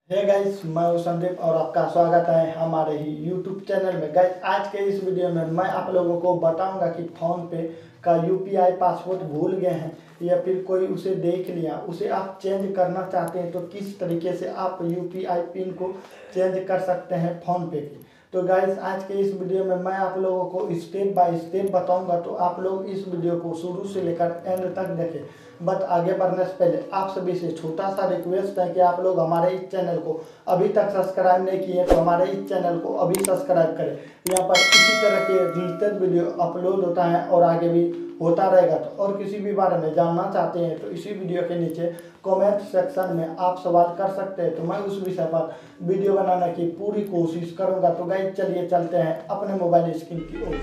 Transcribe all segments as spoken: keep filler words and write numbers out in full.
Hey guys, मैं हूं संदीप और आपका स्वागत है हमारे ही यूट्यूब चैनल में। गाइस, आज के इस वीडियो में मैं आप लोगों को बताऊंगा कि फ़ोन पे का यूपीआई पासवर्ड भूल गए हैं या फिर कोई उसे देख लिया, उसे आप चेंज करना चाहते हैं तो किस तरीके से आप यूपीआई पिन को चेंज कर सकते हैं फ़ोन पे की। तो गाइस, आज के इस वीडियो में मैं आप लोगों को स्टेप बाय स्टेप बताऊंगा, तो आप लोग इस वीडियो को शुरू से लेकर एंड तक देखें। बट आगे बढ़ने से पहले आप सभी से छोटा सा रिक्वेस्ट है कि आप लोग हमारे इस चैनल को अभी तक सब्सक्राइब नहीं किए तो हमारे इस चैनल को अभी सब्सक्राइब करें। यहाँ पर इसी तरह के रिलेटेड वीडियो अपलोड होता है और आगे भी होता रहेगा। तो और किसी भी बारे में जानना चाहते हैं तो इसी वीडियो के नीचे कमेंट सेक्शन में आप सवाल कर सकते हैं, तो मैं उस विषय पर वीडियो बनाने की पूरी कोशिश करूँगा। तो गाइस, चलिए चलते हैं अपने मोबाइल स्क्रीन की ओर।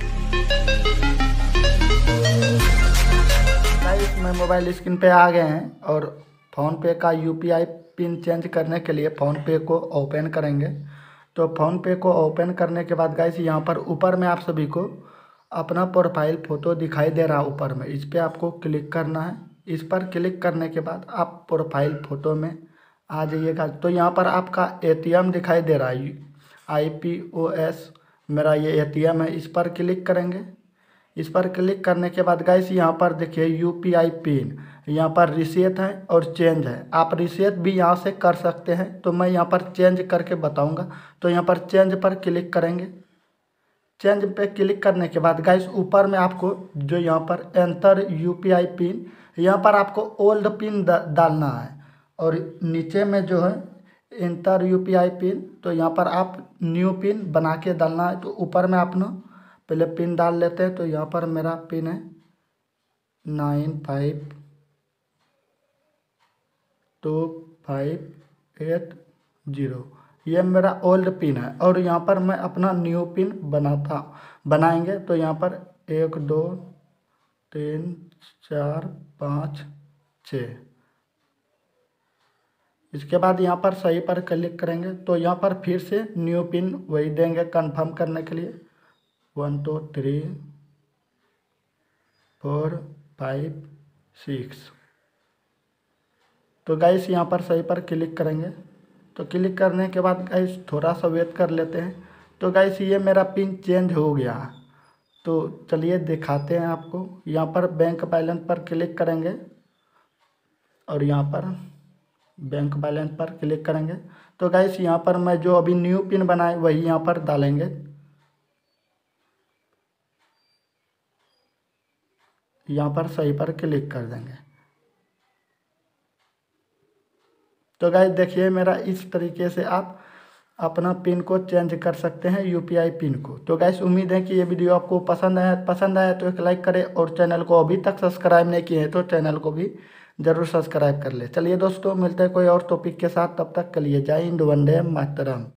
गाइस, मैं मोबाइल स्क्रीन पे आ गए हैं और फ़ोन पे का यूपीआई पिन चेंज करने के लिए फ़ोन पे को ओपन करेंगे। तो फ़ोन पे को ओपन करने के बाद गाइस, यहाँ पर ऊपर में आप सभी को अपना प्रोफाइल फ़ोटो दिखाई दे रहा है ऊपर में, इस पर आपको क्लिक करना है। इस पर क्लिक करने के बाद आप प्रोफाइल फ़ोटो में आ जाइएगा। तो यहाँ पर आपका एटीएम दिखाई दे रहा है, आई पी ओ एस मेरा ये एटीएम है, इस पर क्लिक करेंगे। इस पर क्लिक करने के बाद गाइस, यहाँ पर देखिए यूपीआई पिन, यहाँ पर रिसेट है और चेंज है। आप रिसेट भी यहाँ से कर सकते हैं, तो मैं यहाँ पर चेंज करके बताऊंगा। तो यहाँ पर चेंज पर क्लिक करेंगे। चेंज पे क्लिक करने के बाद गाइस, ऊपर में आपको जो यहाँ पर एंटर यूपीआई पिन, यहाँ पर आपको ओल्ड पिन डालना है और नीचे में जो है एंटर यूपीआई पिन, तो यहाँ पर आप न्यू पिन बना के डालना है। तो ऊपर में आप ना पहले पिन डाल लेते हैं। तो यहाँ पर मेरा पिन है nine five two five eight zero, ये मेरा ओल्ड पिन है और यहाँ पर मैं अपना न्यू पिन बनाता बनाएंगे। तो यहाँ पर एक दो तीन चार पाँच छः, इसके बाद यहाँ पर सही पर क्लिक करेंगे। तो यहाँ पर फिर से न्यू पिन वही देंगे कंफर्म करने के लिए, one two three four five six. तो गाइस, यहाँ पर सही पर क्लिक करेंगे। तो क्लिक करने के बाद गाइस थोड़ा सा वेट कर लेते हैं। तो गाइस, ये मेरा पिन चेंज हो गया। तो चलिए दिखाते हैं आपको। यहाँ पर बैंक बैलेंस पर क्लिक करेंगे और यहाँ पर बैंक बैलेंस पर क्लिक करेंगे। तो गाइस, यहाँ पर मैं जो अभी न्यू पिन बनाए वही यहाँ पर डालेंगे। यहाँ पर सही पर क्लिक कर देंगे। तो गाइस देखिए, मेरा इस तरीके से आप अपना पिन को चेंज कर सकते हैं, यूपीआई पिन को। तो गाइस, उम्मीद है कि ये वीडियो आपको पसंद आया पसंद आया तो एक लाइक करें और चैनल को अभी तक सब्सक्राइब नहीं किए हैं तो चैनल को भी ज़रूर सब्सक्राइब कर ले। चलिए दोस्तों, मिलते हैं कोई और टॉपिक के साथ, तब तक के लिए जय हिंद, वंदे मातरम।